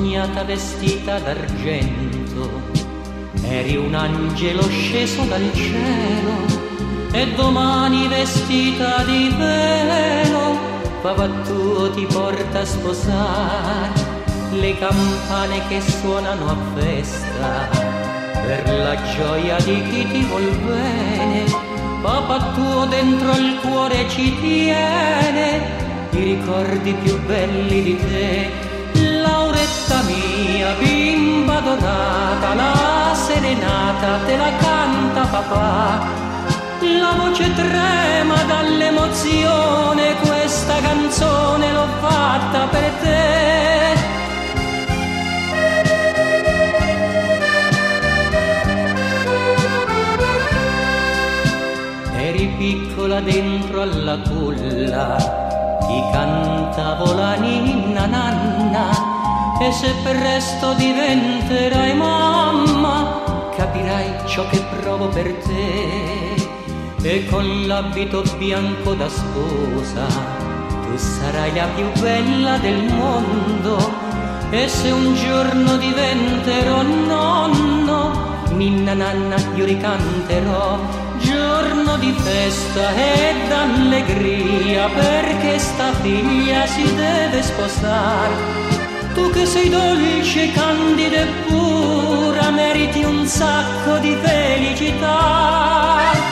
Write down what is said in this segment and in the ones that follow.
sognata vestita d'argento, eri un angelo sceso dal cielo, e domani vestita di velo, papà tuo ti porta a sposare. Le campane che suonano a festa per la gioia di chi ti vuol bene, papà tuo dentro il cuore ci tiene i ricordi più belli di te. Lauretta mia, bimba dorata, la serenata te la canta papà. La voce trema dall'emozione, questa canzone l'ho fatta per te. Eri piccola dentro alla culla, ti cantavo la ninna nanna, e se presto diventerai mamma, capirai ciò che provo per te. E con l'abito bianco da sposa tu sarai la più bella del mondo, e se un giorno diventerò nonno, ninna nanna io ricanterò. Giorno di festa e d'allegria, perché sta figlia si deve sposare. Tu che sei dolce, candida e pura, meriti un sacco di felicità.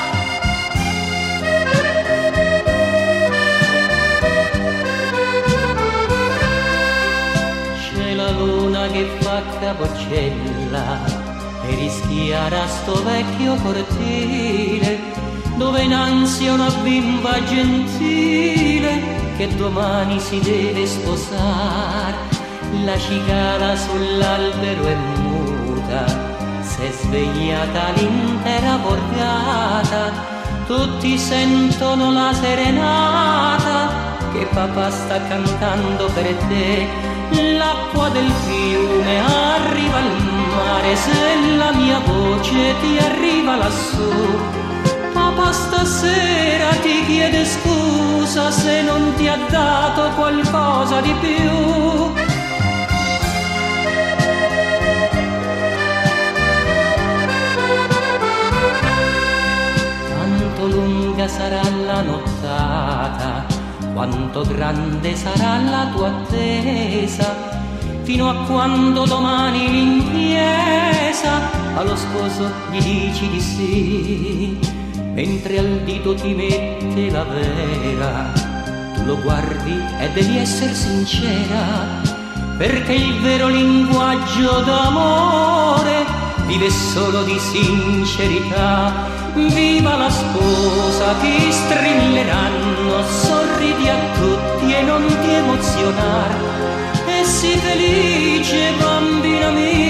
La luna che fa capocella e rischiara sto vecchio cortile, dove in ansia una bimba gentile che domani si deve sposare. La cicala sull'albero è muta, s'è svegliata l'intera borgata, tutti sentono la serenata che papà sta cantando per te. L'acqua del fiume arriva al mare, se la mia voce ti arriva lassù, papà stasera ti chiede scusa se non ti ha dato qualcosa di più. Tanto lunga sarà la nottata, quanto grande sarà la tua attesa, fino a quando domani in chiesa allo sposo gli dici di sì, mentre al dito ti mette la vera. Tu lo guardi e devi essere sincera, perché il vero linguaggio d'amore vive solo di sincerità. Viva la sposa, ti strilleranno, sorridi a tutti e non ti emozionar, e sii felice bambina mia.